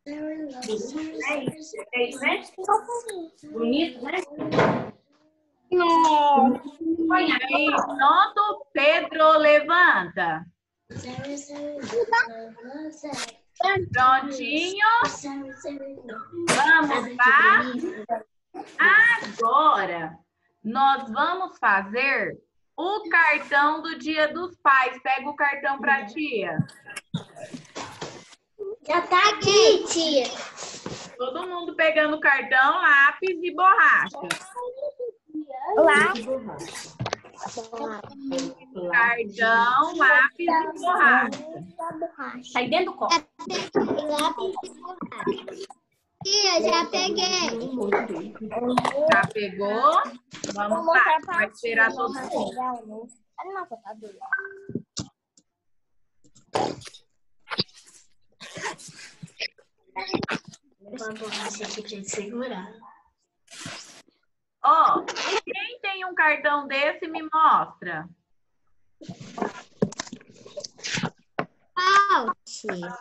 É isso, né? Bonito, né? Põe aí. Pronto, Pedro, levanta. Prontinho? Vamos lá? Agora, nós vamos fazer o cartão do Dia dos Pais. Pega o cartão para a tia. Já tá aqui, tia. Todo mundo pegando cartão, lápis e borracha. Cartão, lápis e borracha. Sai dentro do copo. Lápis e borracha. Tia, já peguei. Já pegou? Vamos lá, vai esperar todo mundo. Olha uma computadora. Uma borracha aqui pra gente segurar. Ó, quem tem um cartão desse, me mostra. Tia.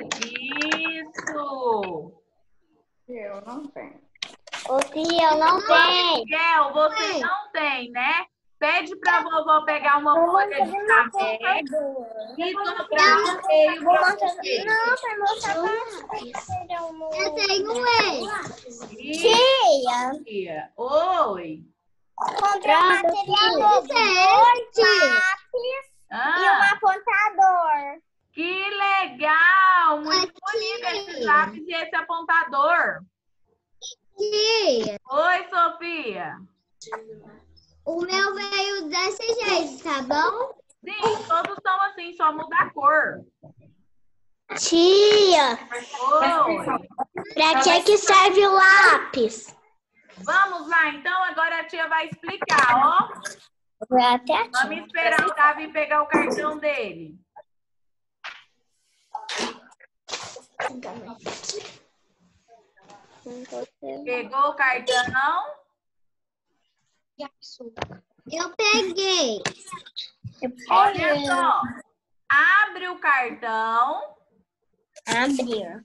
Isso! Eu não tenho. Ô, tia, eu não tenho. Miguel, você não tem, né? Pede pra vovó pegar uma folha de papel e dobrar no meio pra você. Não, vai mostrar pra eu tenho ele. Tia! Oi! Comprei um material novo. Lápis e um apontador. Que legal! Muito bonito esse lápis e esse apontador. Tia, Oi, Sofia! o meu veio desse jeito, tá bom? Sim, todos são assim, só muda a cor. Tia, Oi! pra que serve o lápis? Vamos lá, então agora a tia vai explicar, ó. Vamos esperar o Davi pegar o cartão dele. Pegou o cartão? Eu peguei. Olha só. Abre o cartão. Abrir.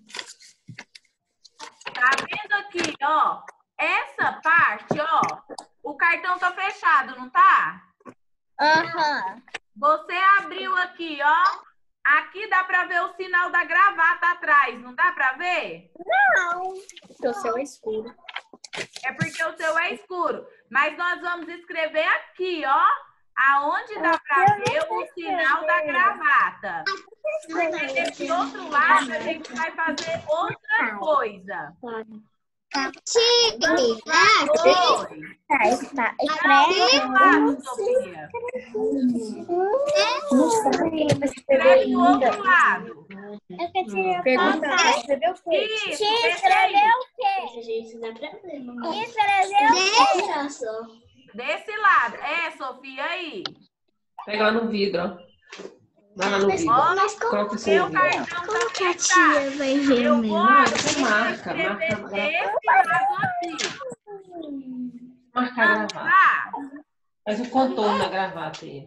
Tá vendo aqui, ó? Essa parte, ó. O cartão tá fechado, não tá? Aham. Você abriu aqui, ó. Aqui dá pra ver o sinal da gravata atrás, não dá pra ver? Não. O seu é escuro. É porque o seu é escuro. Mas nós vamos escrever aqui, ó. Aonde dá pra ver o sinal da gravata. Porque desse outro lado a gente vai fazer outra coisa. Tia, Oi. Não, lado, Sofia. Escreve do outro lado. Pergunta, escreveu o quê? Isso, Tia, esse aí. escreveu o quê? Escreveu o quê? Desse lado. É, Sofia, aí. Pega lá no vidro, ó. Vai lá no vidro. Ó, Coloca o seu meu vidro. cartão Como tá que a fechado. tia vai ver Eu o meu? vou abrir Marca, e escrever marca. desse lado aqui. Marca a Vamos gravata. lá? Faz um contorno na gravata aí.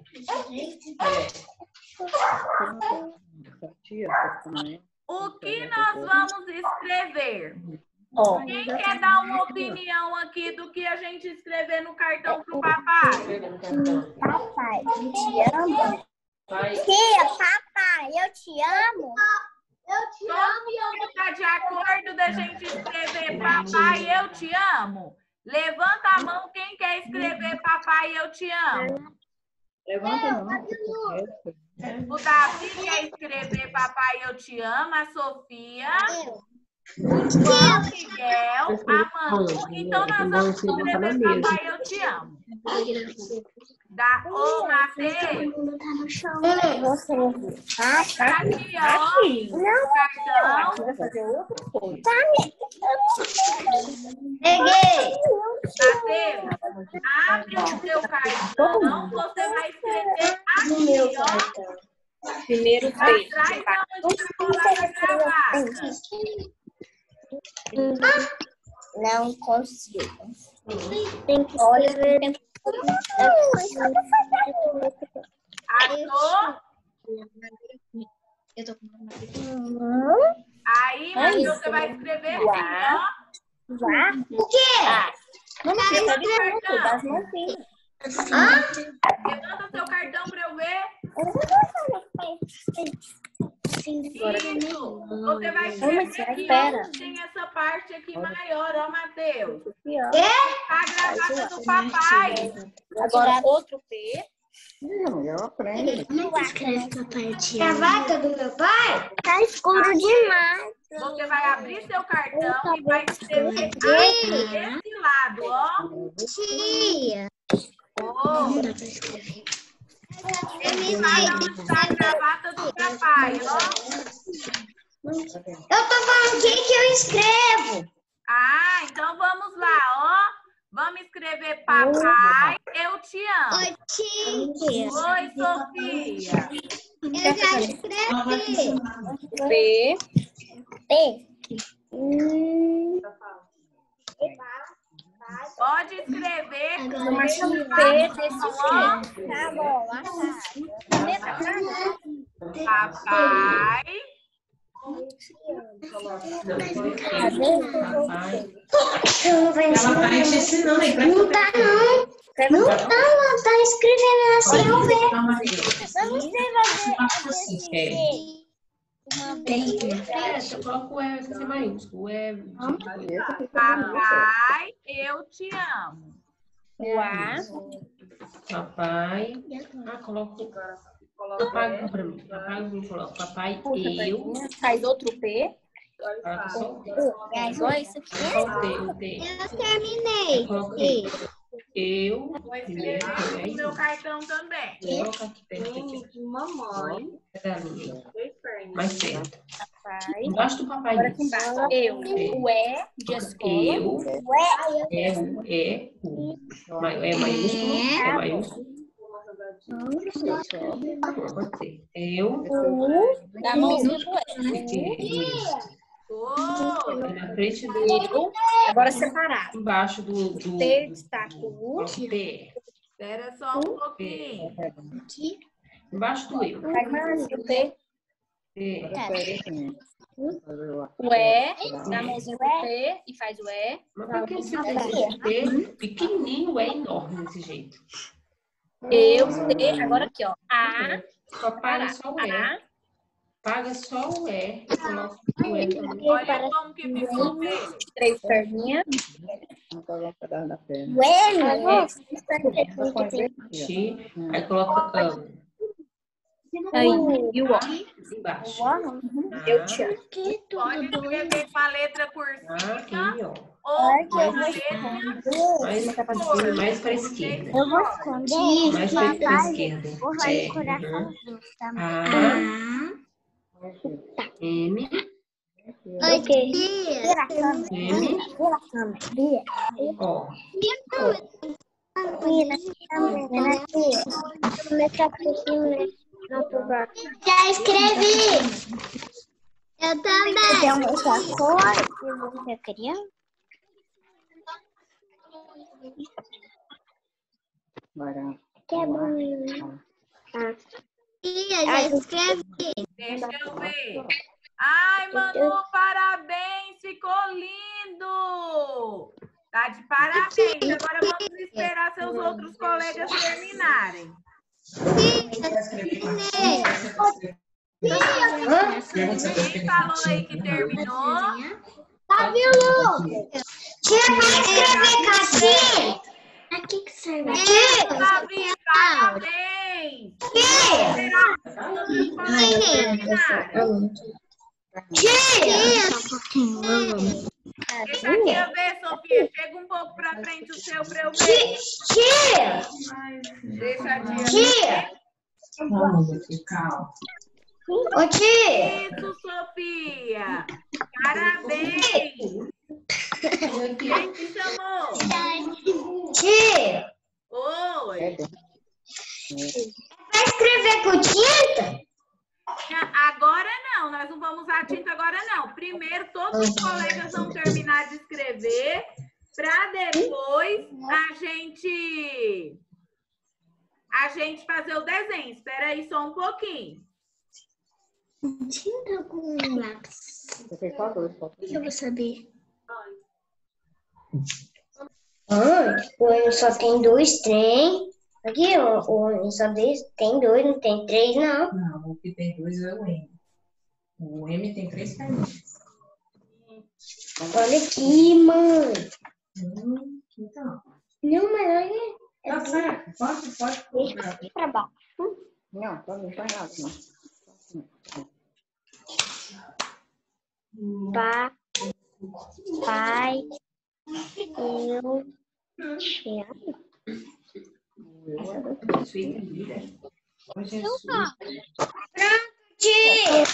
O que nós vamos escrever? Quem quer dar uma opinião aqui do que a gente escrever no cartão pro papai? Papai, eu te amo. Tia, papai, eu te amo. Todo mundo está de acordo da gente escrever papai, eu te amo? Levanta a mão quem quer escrever papai, eu te amo. Levanta a mão. O Davi quer escrever papai, eu te amo. A Sofia. O João, Miguel, a Manu. Então nós vamos escrever papai, eu te amo. Ô, Matheus. Aqui, ó. O cartão. Vai fazer outra coisa. Peguei. Matheus, abre o seu cartão. Você vai escrever aqui, ó. Primeiro Atrás texto. onde está colada a gravata. Não consigo. Tem que escrever. Achou? Eu tô com Aí Mateus, você vai escrever assim, ó. O quê? Vamos ver, tá junto, das mãozinhas. Levanta seu cartão para eu ver. Isso. Você vai escrever aqui, ó. Tem essa parte aqui maior, ó, Mateus. A gravata do papai. Agora outro P. Não, eu aprendo. Como escreve papai? Gravata do meu pai? Tá escuro demais. Você vai abrir seu cartão e vai escrever desse lado, ó. Tia. Oh. Esse vai onde está a gravata do papai, ó. Eu tô falando o que eu escrevo. Ah, então vamos lá, ó. Vamos escrever papai, eu te amo. Oi, tia. Oi, Sofia. Eu já escrevi. P. Pode escrever. P desse jeito. Tá bom, Papai. Ela tá te ensinando aí. Não tá, não. Não tá, ela tá escrevendo assim, eu vejo. Vamos ver, Eu coloco o E sem maiúsculo. O E. Papai, eu te amo. O A. Papai. Coloco. Papai pra mim. Papai, eu coloco. Papai, eu. Faz outro P. Coloca só o T. Igual esse aqui. Só o T. eu terminei. Eu. Vou escrever no meu cartão também. Coloca aqui perto. Mamãe. Mais perto. Papai. Embaixo do papai. Agora aqui embaixo. Eu. O E de escola. Eu. U. É maiúsculo. É maiúsculo. Pode ser. Eu. Da mãozinha do E. Isso. Oh, Na frente do. Eu. Agora separado. Embaixo do. T destaca o P. espera só um pouquinho. Embaixo do eu. Faz mais o T. P. O E. Da mãozinha do P. E faz o E. Mas por que você fez esse P pequenininho é enorme desse jeito? Eu. T. Agora aqui, ó. A. Só paga só o E. Paga só o E. Coloca o E também. Olha como que ficou bem. 3 perninhas. X. Aí coloca Aí. E o O. embaixo. Eu te amo. Pode escrever com a letra cursiva Aqui, ó. ou com a letra Mais para a esquerda. Eu vou esconder. Mais para a esquerda. Vou fazer coraçãozinho também. A. M. Oi, vira a câmera. M. Vira a câmera. Vira. O. Vira a câmera aqui. Começar por cima. Já escrevi. Eu também. Tem muita cor que você queria? Que é bom. Já escrevi. Deixa eu ver. Ai, Manu, parabéns! Ficou lindo! Tá de parabéns. Agora vamos esperar seus outros colegas terminarem. Quem falou aí que terminou? Fábio! Tia, vai escrever casinha? Aqui que serve. Davi, parabéns! Deixa aqui eu ver, Sofia. Chega um pouco pra frente o seu pra eu ver. Tia! Deixa a tia. Ô, tia! Isso, Sofia! Parabéns! Quem te chamou? Tia! Oi! Vai escrever com tinta? Agora não, nós não vamos usar tinta agora não. Primeiro, todos os colegas vão terminar de escrever para depois a gente fazer o desenho. Espera aí só um pouquinho. Tinta com lápis. Eu tenho só dois. O que eu vou saber? O M só tem 2 trem. Aqui, o M só tem 2, não tem 3, não. Não, o que tem 2 é o M. O M tem 3 perninhas. Olha aqui, mãe. Então. Não, mas olha. Tá certo. Pode colocar. Deixa pra baixo. Não, não põe nada, não. Pai, eu te amo. Tia!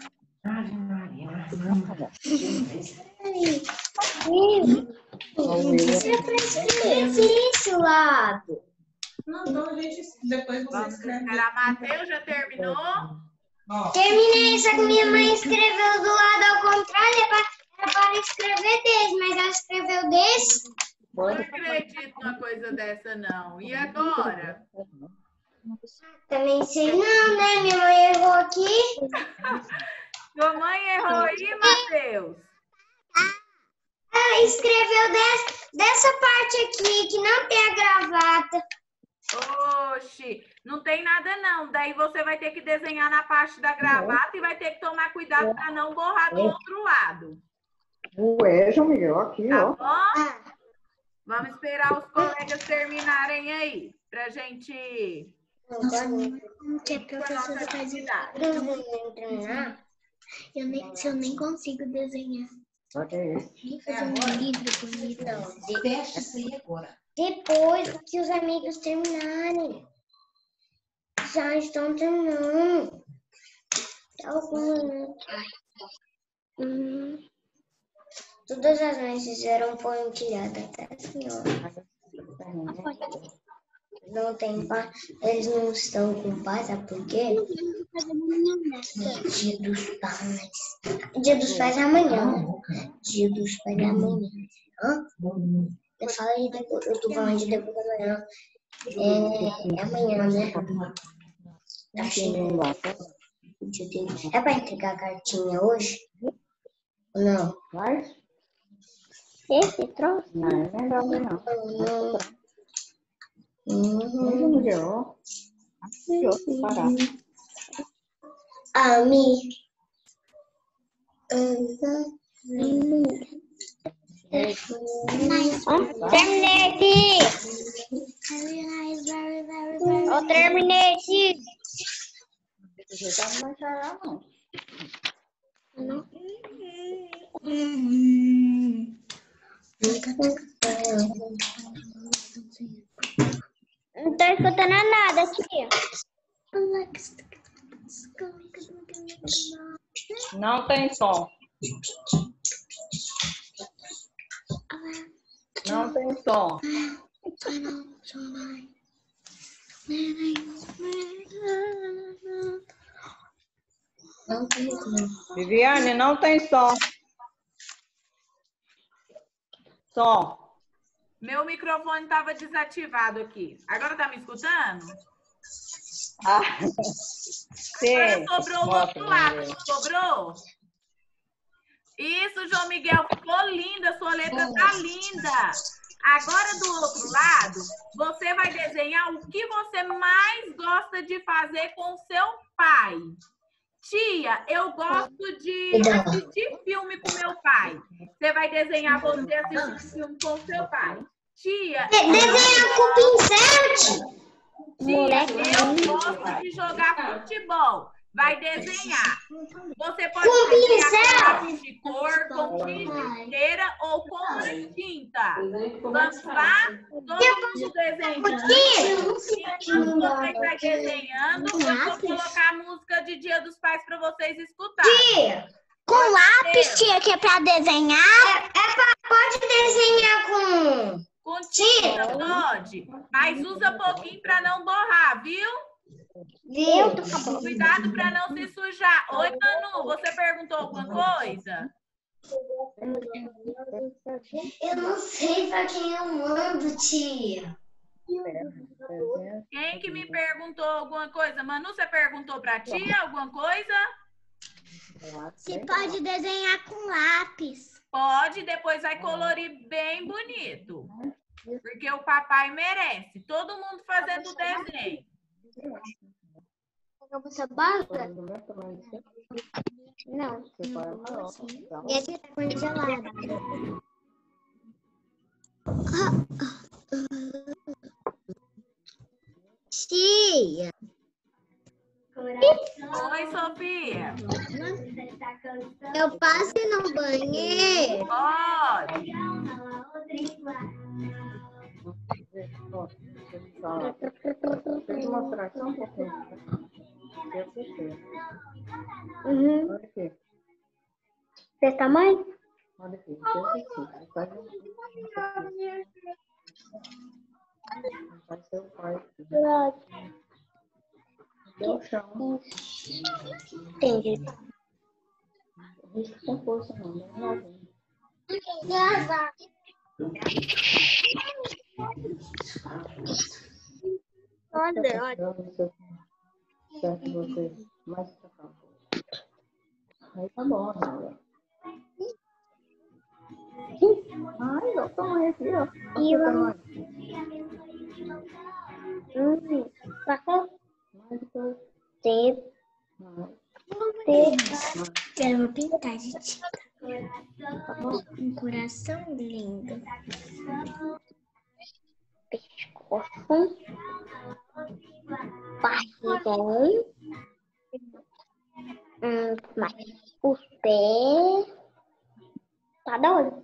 Você prescreve isso, lado. Não, então a gente depois você Vamos escreve. esperar. Matheus já terminou? Ó, Terminei, só que minha mãe escreveu do lado ao contrário, era para escrever desse, mas ela escreveu desse. Não acredito numa coisa dessa, não. E agora? Também sei não, né? Minha mãe errou aqui. Sua mãe errou aí, Matheus? Ela escreveu dessa parte aqui, que não tem a gravata. Oxi, não tem nada não. Daí você vai ter que desenhar na parte da gravata e vai ter que tomar cuidado para não borrar do outro lado. Ué, João Miguel, aqui, Tá ó. bom? Vamos esperar os colegas terminarem aí, pra gente... Que a professora faz terminar. Se eu nem consigo desenhar. Olha aí. Nem fazer um livro bonito. Não, fecha isso aí agora. depois que os amigos terminarem. Já estão terminando. Todas as mães fizeram pontilhada, tá, senhora? Não tem paz, eles não estão com paz, sabe por quê? Dia dos pais. Dia dos pais é amanhã. Dia dos pais é amanhã. Hã? Eu falei depois, eu tô falando de depois da manhã. É amanhã, né? Tá chegando. É pra entregar a cartinha hoje? Ou não? Vai? Esse troço? Não, é melhor não. João Miguel, ó. Aqui, ó, separar. Ami. Terminei aqui. Eu terminei aqui. Você tá não vai chorar, não. Não tô escutando nada aqui. Não tem som. Não tem som. Não tem como. Viviane, não tem som. Som. Meu microfone estava desativado aqui. Agora tá me escutando? Ah, Agora sim. sobrou do outro lado, não sobrou? Isso, João Miguel, ficou linda, sua letra tá linda. Agora, do outro lado, você vai desenhar o que você mais gosta de fazer com seu pai. Tia, eu gosto de assistir filme com meu pai. Você vai desenhar você assistindo filme com seu pai. Tia, Desenhar com pincel? tia, eu gosto de jogar futebol. Vai desenhar. Você pode Com desenhar pincel? com lápis de cor, com tinteira ou com uma tinta. Vamos lá? Todo mundo desenhando. Enquanto você está desenhando, eu vou colocar a música de Dia dos Pais para vocês escutarem. Com lápis, tia, que é pra desenhar? Pode desenhar Com tinta, pode. Mas usa pouquinho para não borrar, viu? Cuidado para não se sujar. Oi, Manu, você perguntou alguma coisa? Eu não sei pra quem eu mando, tia. Quem que me perguntou alguma coisa? Manu, você perguntou para tia alguma coisa? Se pode desenhar com lápis. Pode, depois vai colorir bem bonito. Porque o papai merece. Todo mundo fazendo o desenho. Você bota? Não. E aqui tá congelado. Tia. Oi, Sofia. Eu passo no banheiro. Pode. Deixa eu mostrar só um pouquinho. Uhum. Olha aqui. Desse tamanho? Olha aqui. Faz seu pai. Deu o chão. Entendi. Isso com força não, né? Olha. Certo, você mais pra cá. Aí tá bom, né? Ai, ó, toma aqui, ó. Passou? Mais depois. Quero pintar de tinta. Um coração lindo. Pescoço. Barrigão. Mais os pés. Tá doido?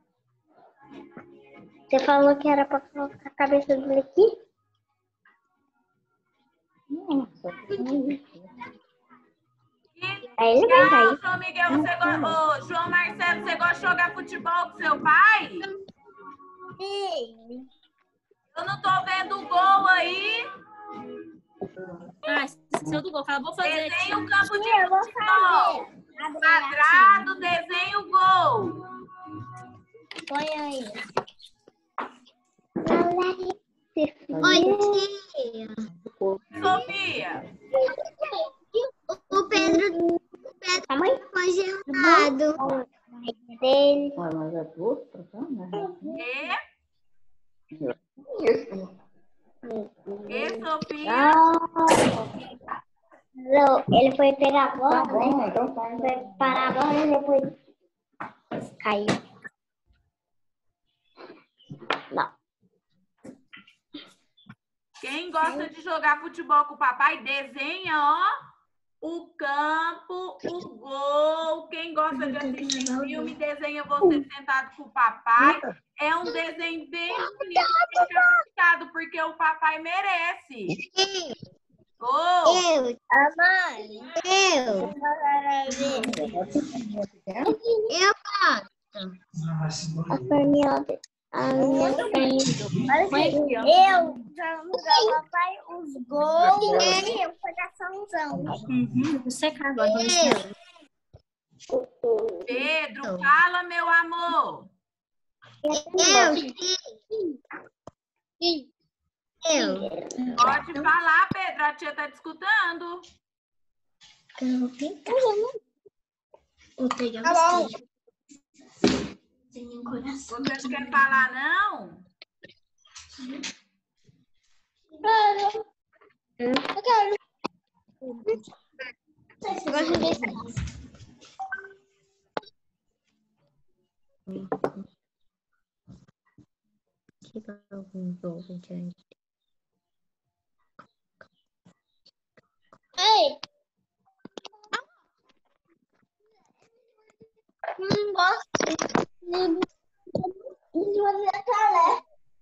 Você falou que era pra colocar a cabeça dele aqui? Nossa, Aí ele vai cair. João Miguel, Ô, João Marcelo, você gosta de jogar futebol com seu pai? Sim. Eu não tô vendo o gol aí. Ah, esqueceu do gol. Fala, vou fazer aqui. Desenha o campo de Eu vou futebol. fazer. Quadrado, desenha o gol. Põe aí. Oi, tia. Sofia. O Pedro tá muito congelado. Dele. mas é duas pra cá, né? E Sofia? Não, ele foi pegar a bola, Tá bom, então faz. foi parar a bola e depois caiu. Não. Quem gosta de jogar futebol com o papai, desenha, ó, o campo, o gol. Quem gosta de assistir filme, desenha você sentado com o papai. É um desenho bem bonito, bem caprichado, porque o papai merece. Gol! Eu. Eu a perninha. A minha perninha. Eu jogo papai os gols e o coraçãozão. Você agora. Pedro, fala, meu amor. Pode falar, Pedro, a tia tá te escutando. Eu vou pintar. Vou pegar você. Tem um coração. Você não quer falar, não? Eu quero. Eu gosto desse. Ei! Não gosto de fazer talé.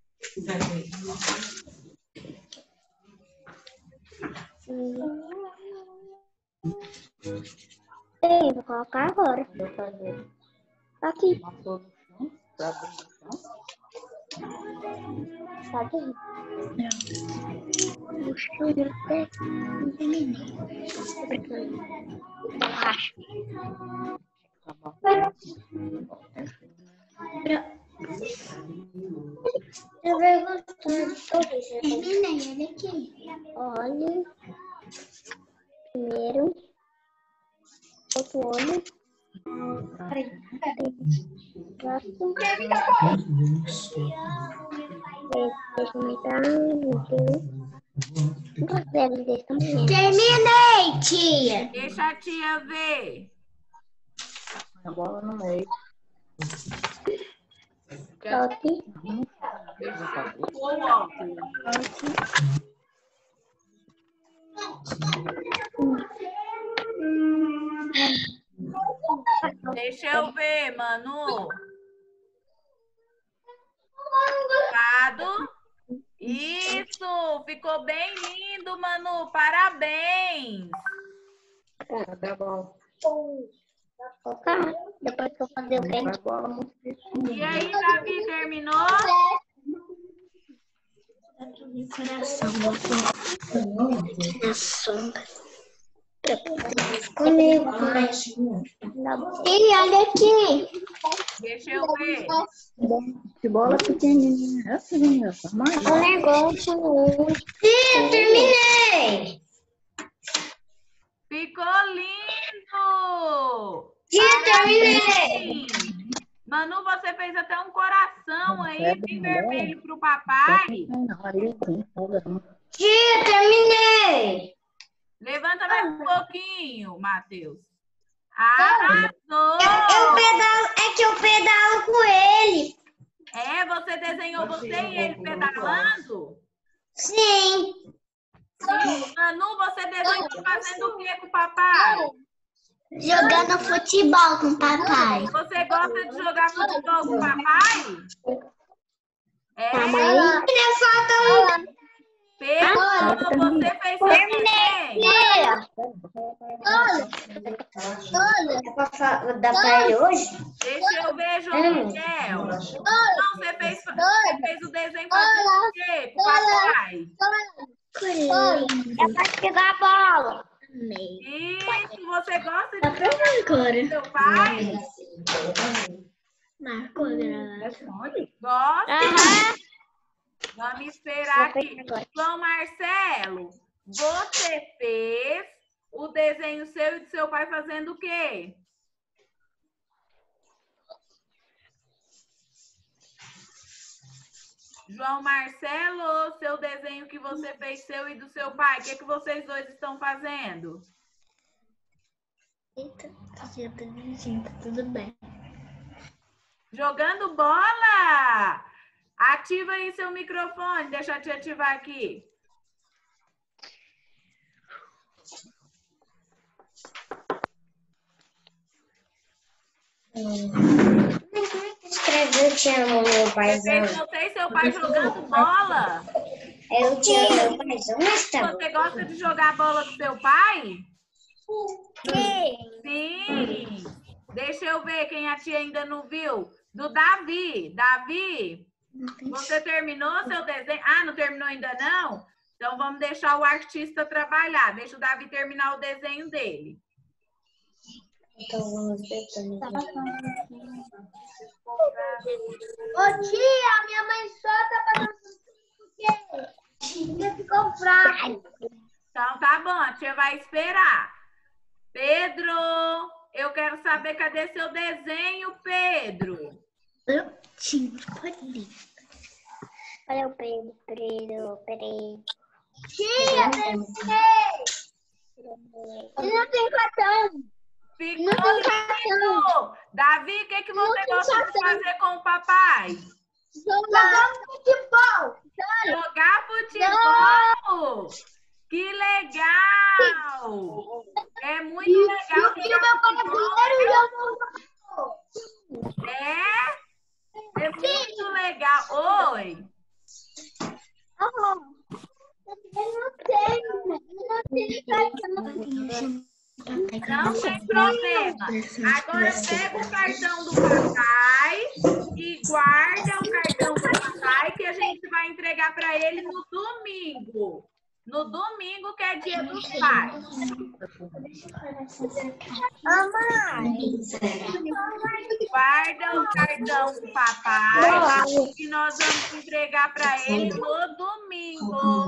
Ei, vou colocar agora. Aqui. Passou no chão, pra dentro do chão. Tá aqui. Puxa, eu até terminei. Relaxa. Eu vou gostar de todos. Terminei, olha aqui. Olha. Primeiro. Outro olho. Terminei, tia. Deixa a tia ver. A bola no meio. O óculos. Deixa eu ver, Manu. Lado. Isso, ficou bem lindo, Manu. Parabéns. Tá bom. Depois que eu fazer o quê? A bola muito difícil. E aí, Davi, terminou? Comigo. E olha aqui. Deixa eu ver. Que bola pequenininha. Essa menina, mais. O negócio. Tia, terminei. Ficou lindo! Tia, terminei. Manu, você fez até um coração aí, bem vermelho pro papai. Não, ali tem programa. Tia, terminei. Levanta mais um pouquinho, Matheus. Arrasou! É que eu pedalo com ele. É, você desenhou você e ele pedalando? Sim. Sim. Manu, você desenhou fazendo o que com o papai? Jogando futebol com o papai. Você gosta de jogar futebol com o papai? É. Pedro, você fez seu desenho? Dá pra ele hoje? Deixa eu ver, João Miguel. Não, você fez o desenho fazendo o quê com o papai? É pra pegar a bola. Isso, você gosta de jogar com seu pai? Gosta? Vamos esperar aqui. João Marcelo, você fez o desenho seu e do seu pai fazendo o quê? João Marcelo, seu desenho que você fez seu e do seu pai, o que vocês dois estão fazendo? Tudo bem. Jogando bola! Ativa aí seu microfone, deixa eu te ativar aqui. Escreveu te amo, meu paizão. Você e seu pai jogando bola? Eu te amo, meu paizão. Mas tá bom. Você gosta de jogar bola com seu pai? Sim. Sim. Deixa eu ver quem a tia ainda não viu. Do Davi. Davi, você terminou seu desenho? Ah, não terminou ainda não? Então vamos deixar o artista trabalhar. Deixa o Davi terminar o desenho dele. Então vamos ver também. Ô tia, minha mãe só tá fazendo o quê? Ficou fraco. Então tá bom, a tia vai esperar. Pedro, eu quero saber cadê seu desenho, Pedro? Olha o Pedro. Tia, terminei. Eu não tenho cartão. Ficou lindo! Davi, o que você gosta de fazer com o papai? Jogar futebol. Jogar futebol! Que legal! É muito legal. E o meu brasileiro jogou. É muito legal. Oi! Eu não tenho cartão. Não tem problema. Agora pega o cartão do papai e guarda o cartão do papai que a gente vai entregar para ele no domingo. No domingo, que é dia dos pais. Guarda o cartão do papai que nós vamos entregar para ele no domingo.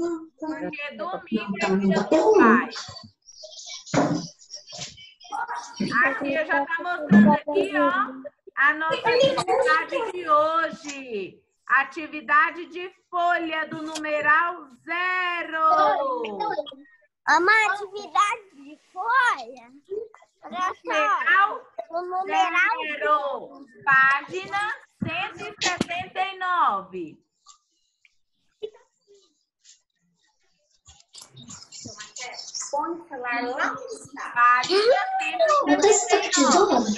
Porque domingo é dia dos pais. A tia já está mostrando aqui, ó, a nossa atividade de hoje. Atividade de folha do numeral 0. Uma atividade de folha. Olha só. Numeral 0. Página 179. Põe o celular lá. Página 179.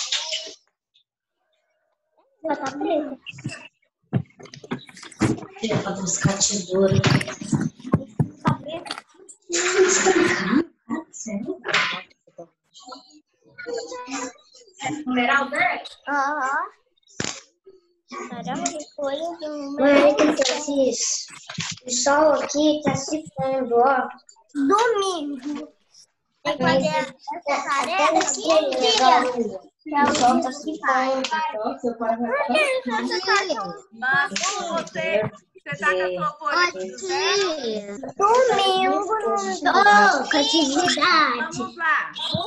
Eu vou buscar tesoura. Numeral 10? Aham. Folha do Mãe, que fez isso? O sol aqui tá se pondo, ó. domingo. Tem que fazer essa tarefa Até todo dia. o sol tá se pondo. Mas você tá com a sua folha do zero? Domingo não dou atividade. Vamos lá.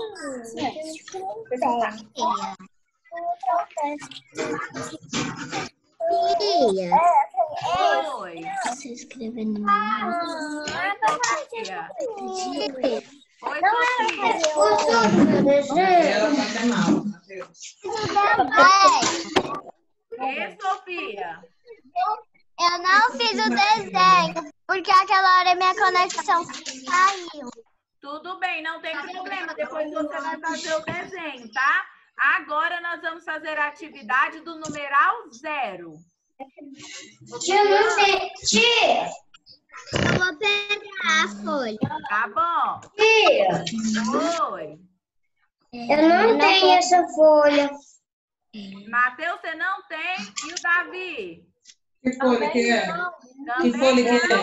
Oi. Se inscrever no Sofia. Oi, Não Sofia. Ela tá até mal. Ei, Sofia. Eu não fiz o desenho, porque aquela hora minha conexão caiu. Tudo bem, não tem problema. Depois você vai fazer o desenho, tá? Agora nós vamos fazer a atividade do numeral 0. Tia, não sei. Tia! Eu vou pegar a folha. Tá bom? Tia! Oi. Eu não tenho essa folha. Matheus, você não tem? E o Davi? Que folha que é? Também Que folha que não. é?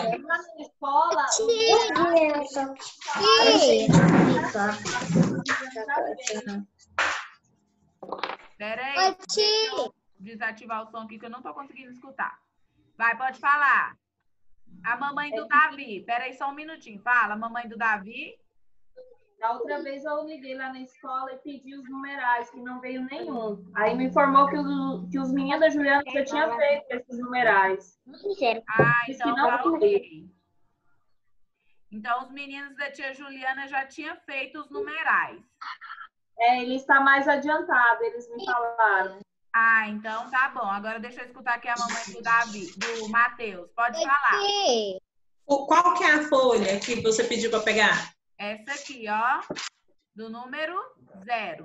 Espera aí. Oi, tia. Desativar o som aqui que eu não tô conseguindo escutar. Vai, pode falar. A mamãe do Davi. Espera aí só um minutinho. Fala, mamãe do Davi. Da outra vez eu liguei lá na escola e pedi os numerais, que não veio nenhum. Aí me informou que os meninos da Juliana já tinham feito esses numerais. Ah, Diz então que não tá veio. ok. Então, os meninos da tia Juliana já tinham feito os numerais. É, ele está mais adiantado, eles me falaram. Ah, então tá bom. Agora deixa eu escutar aqui a mamãe do Davi, do Matheus. Pode falar. Qual que é a folha que você pediu para pegar? Essa aqui, ó, do número 0.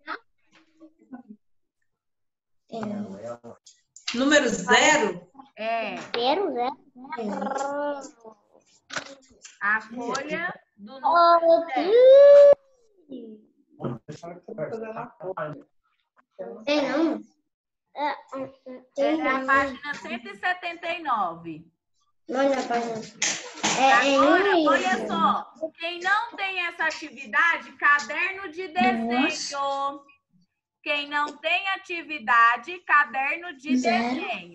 Número 0? É a folha do número 0. Tem não? É a página 179. Olha a página. Agora, olha só. Quem não tem essa atividade, caderno de desenho. Quem não tem atividade, caderno de desenho.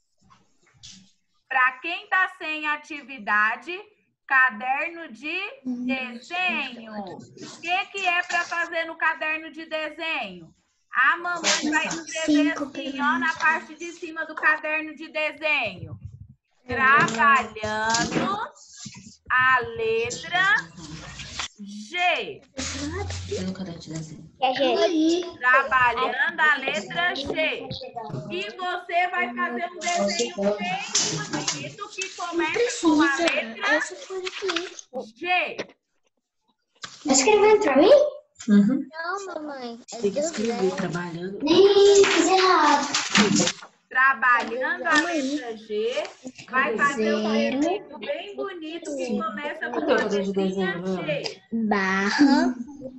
Para quem está sem atividade, caderno de desenho. O que é para fazer no caderno de desenho? A mamãe vai escrever assim, ó, na parte de cima do caderno de desenho. Trabalhando a letra G. Trabalhando a letra G. E você vai fazer um desenho bem bonito que começa com a letra G. Tá escrevendo pra mim? Uhum. Não, mamãe. Tem que escrever trabalhando. Ih, fiz errado. Trabalhando a letra G, vai fazer um desenho bem bonito que começa com a letrinha G. Barra.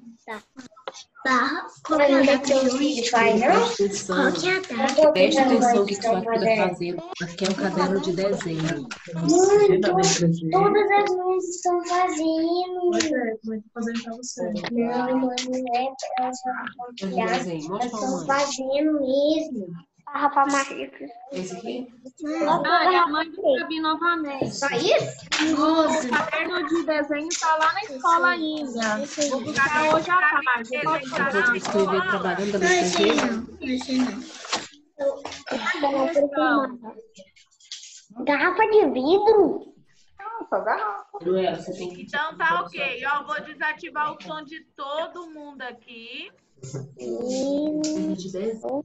Qual é a data que o vídeo faz, não? Qual que é a data? Preste atenção no que sua filha está fazendo. Aqui é um caderno de desenho. Todas as mães estão fazendo. Como é que eu tô fazendo pra você? Não, mãe, não é. Elas Desenho, estão fazendo mesmo. Rafa Marques. Esse aqui? Ah, é a mãe do Gabi novamente. Só isso? O caderno de desenho tá lá na escola ainda. Vou buscar hoje à tarde. Pode Eu vou falar? escrever trabalhando da letra Garrafa de vidro. Nossa, garrafa. Manuela, você tem que... Então tá ok. Ó, vou desativar o som de todo mundo aqui. De desenho.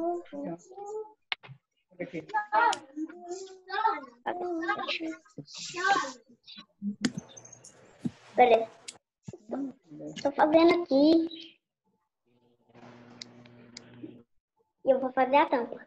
Beleza. Tô fazendo aqui. E eu vou fazer a tampa.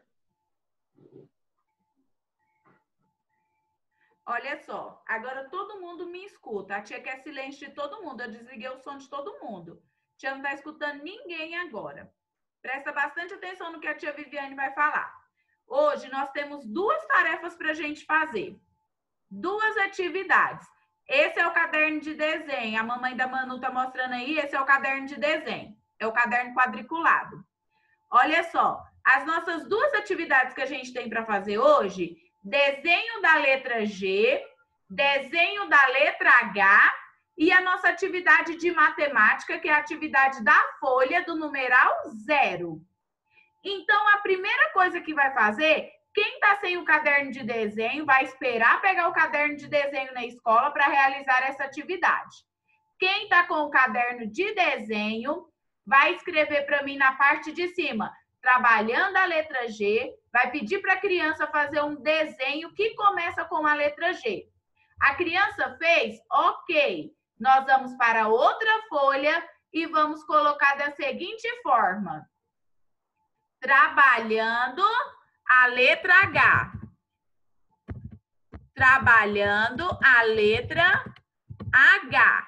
Olha só, agora todo mundo me escuta. A tia quer silêncio de todo mundo. Eu desliguei o som de todo mundo. A tia não tá escutando ninguém agora. Presta bastante atenção no que a tia Viviane vai falar. Hoje nós temos 2 tarefas para a gente fazer. 2 atividades. Esse é o caderno de desenho. A mamãe da Manu tá mostrando aí. Esse é o caderno de desenho. É o caderno quadriculado. Olha só, as nossas 2 atividades que a gente tem para fazer hoje: desenho da letra G, desenho da letra H e a nossa atividade de matemática, que é a atividade da folha do numeral 0. Então, a primeira coisa que vai fazer, quem está sem o caderno de desenho vai esperar pegar o caderno de desenho na escola para realizar essa atividade. Quem está com o caderno de desenho vai escrever para mim na parte de cima, trabalhando a letra G, vai pedir para a criança fazer um desenho que começa com a letra G. A criança fez? Ok. Nós vamos para outra folha e vamos colocar da seguinte forma: trabalhando a letra H. Trabalhando a letra H.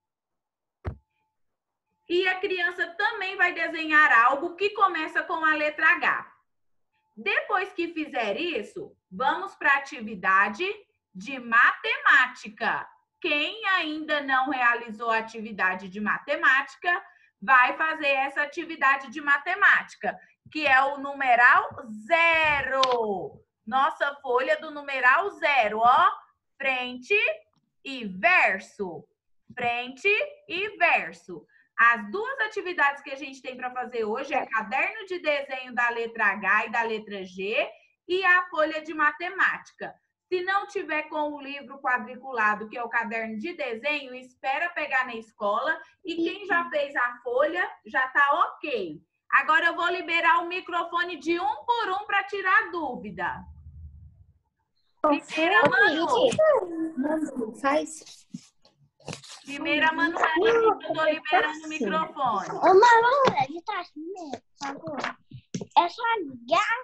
E a criança também vai desenhar algo que começa com a letra H. Depois que fizer isso, vamos para a atividade de matemática. Quem ainda não realizou a atividade de matemática, vai fazer essa atividade de matemática, que é o numeral 0. Nossa folha do numeral 0, ó. Frente e verso. Frente e verso. As 2 atividades que a gente tem para fazer hoje é caderno de desenho da letra H e da letra G e a folha de matemática. Se não tiver com o livro quadriculado, que é o caderno de desenho, espera pegar na escola. E quem já fez a folha, já tá ok. Agora eu vou liberar o microfone de um por um para tirar dúvida. Primeira, Manu. Faz. Primeira, Manuela, eu tô liberando o microfone. Ô, Manuela, de trás primeiro, por favor. É só ligar.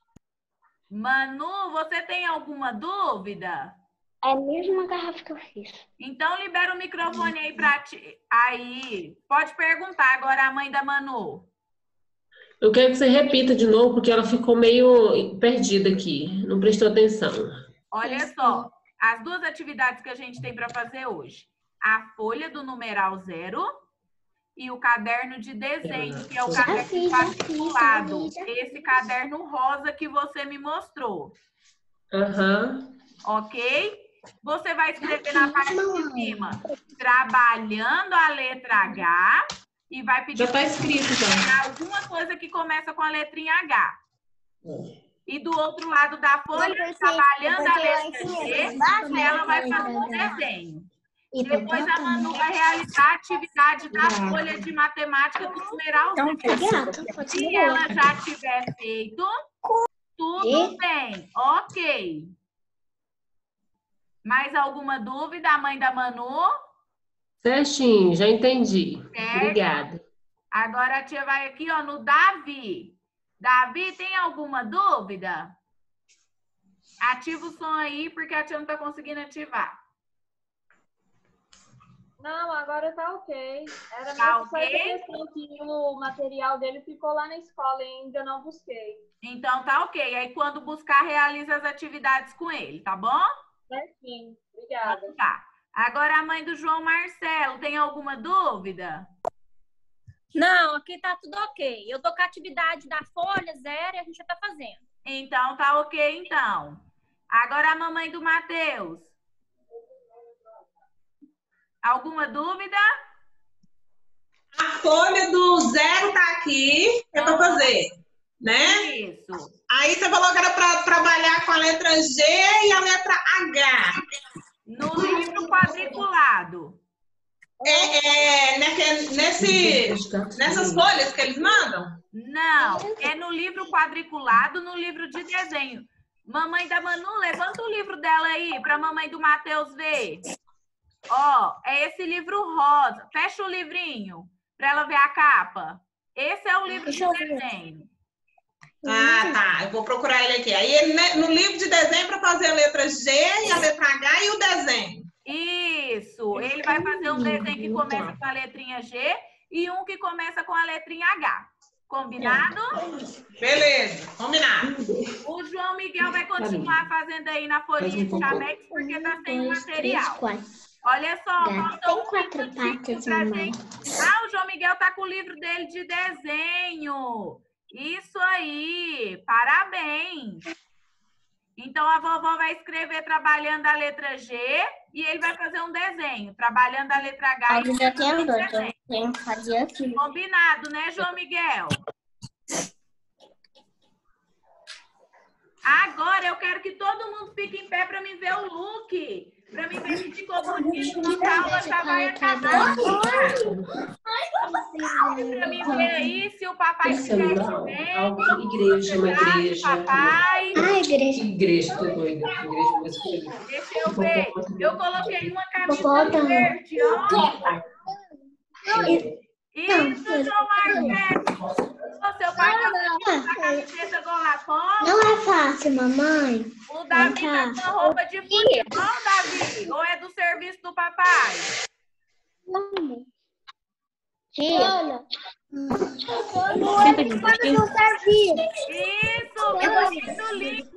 Manu, você tem alguma dúvida? É a mesma garrafa que eu fiz. Então, libera o microfone aí para ti. Aí, pode perguntar agora a mãe da Manu. Eu quero que você repita de novo, porque ela ficou meio perdida aqui. Não prestou atenção. Olha só, as 2 atividades que a gente tem para fazer hoje. A folha do numeral 0 e o caderno de desenho, que é o caderno quadriculado. Esse caderno rosa que você me mostrou. Ok? Você vai escrever na parte de cima, trabalhando a letra H, e vai pedir já está escrito já. Alguma coisa que começa com a letrinha H. E do outro lado da folha, trabalhando a letra G, ela vai fazer um desenho. Depois a Manu vai realizar a atividade da folha de matemática do numeral 0. Se ela já tiver feito, tudo bem, ok. Mais alguma dúvida, a mãe da Manu? Certinho, já entendi. Certo? Obrigada. Agora a tia vai aqui, ó, no Davi. Davi, tem alguma dúvida? Ativa o som aí, porque a tia não tá conseguindo ativar. Não, agora tá ok. Era Tá mesmo só essa questão que o material dele ficou lá na escola e ainda não busquei. Então tá ok. Aí quando buscar, realiza as atividades com ele, tá bom? Certinho. Obrigada. Tá. Agora a mãe do João Marcelo, tem alguma dúvida? Não, aqui tá tudo ok. Eu tô com a atividade da folha, 0, e a gente já tá fazendo. Então, tá ok, então. Agora a mamãe do Matheus. Alguma dúvida? A folha do 0 tá aqui, é para fazer, né? Isso. Aí você falou que era para trabalhar com a letra G e a letra H. No livro quadriculado. Nessas folhas que eles mandam? Não, é no livro quadriculado, no livro de desenho. Mamãe da Manu, levanta o livro dela aí para a mamãe do Matheus ver. Ó, é esse livro rosa. Fecha o livrinho para ela ver a capa. Esse é o livro de desenho. Ah, tá. Eu vou procurar ele aqui. Aí no livro de desenho para fazer a letra G e a letra H e o desenho. Isso. Ele vai fazer um desenho que começa com a letrinha G e um que começa com a letrinha H. Combinado? Beleza, combinado. O João Miguel vai continuar fazendo aí na folhinha de chamex porque tá sem o material. Olha só, faltou um 4 patas, mamãe. Ah, o João Miguel tá com o livro dele de desenho. Isso aí, parabéns. Então, a vovó vai escrever trabalhando a letra G e ele vai fazer um desenho, trabalhando a letra H. Eu já tenho 2, eu tenho que fazer aqui. Combinado, né, João Miguel? Agora eu quero que todo mundo fique em pé para me ver o look. Para mim ver se ficou bonito. Nossa aula já vai acabar. Para mim ver aí se o papai estiver bem. Igreja, uma igreja. Papai. Igreja, tô doida. Igreja, mas deixa eu ver. Eu coloquei uma camisa verde, ó. Isso, João Marcos. Seu pai tá com a camiseta Golapó. Não é fácil, mamãe. O Davi tá com a roupa de futebol, Davi? Ou é do serviço do papai? Tia. Isso, bonito, lindo.